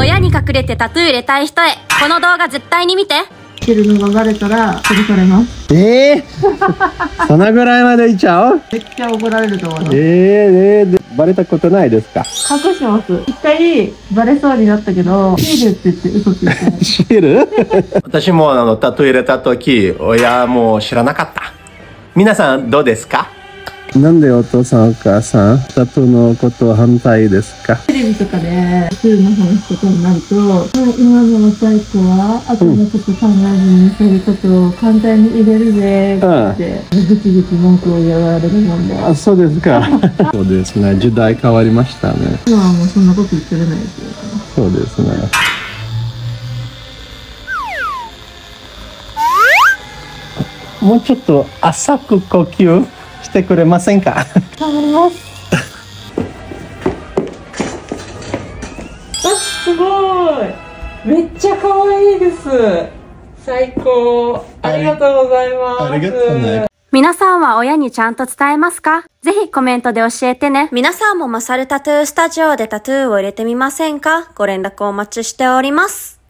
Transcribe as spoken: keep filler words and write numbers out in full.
親に隠れてタトゥー入れたい人へ、この動画絶対に見て。 してるのがバレたら殺されます。 ええー、そのぐらいまでいっちゃう？ めっちゃ怒られると思います。 えー、えー、でバレたことないですか？ 隠します。一回バレそうになったけど、シールって言って嘘ついて。 シール？私もあのタトゥー入れた時、親も知らなかった。皆さんどうですか？なんでお父さんお母さんタトゥーのこと反対ですか？ テレビとかでタトゥーの話とかになると、今の若い子は後のこと考えずにそういうことを簡単に入れるぜってぐちぐち文句を言われるもんで。 あ、そうですか。そうですね、時代変わりましたね。 今はもうそんなこと言ってれないですよ。 そうですね。もうちょっと浅く呼吸してくれませんか？ 頑張ります。あ、すごい。めっちゃ可愛いです。最高。ありがとうございます。 ありがとうね。 皆さんは親にちゃんと伝えますか？ぜひコメントで教えてね。皆さんもマサルタトゥースタジオでタトゥーを入れてみませんか？ご連絡お待ちしております。